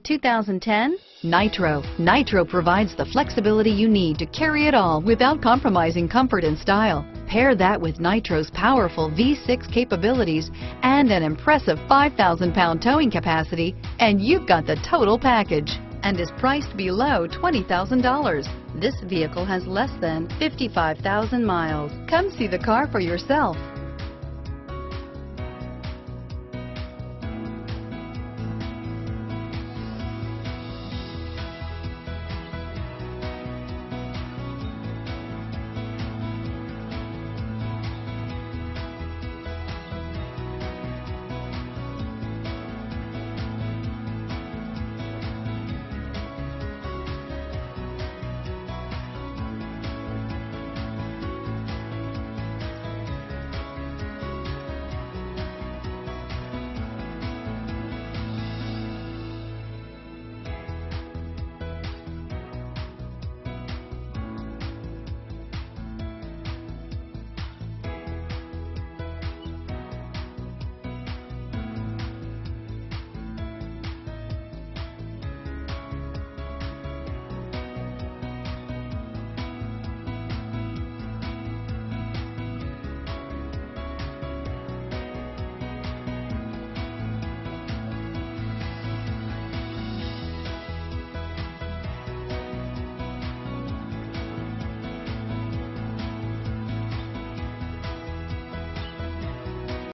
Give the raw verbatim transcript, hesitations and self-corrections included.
two thousand ten Nitro. Nitro provides the flexibility you need to carry it all without compromising comfort and style. Pair that with Nitro's powerful V six capabilities and an impressive five thousand pound towing capacity, and you've got the total package, and is priced below twenty thousand dollars. This vehicle has less than fifty-five thousand miles. Come see the car for yourself.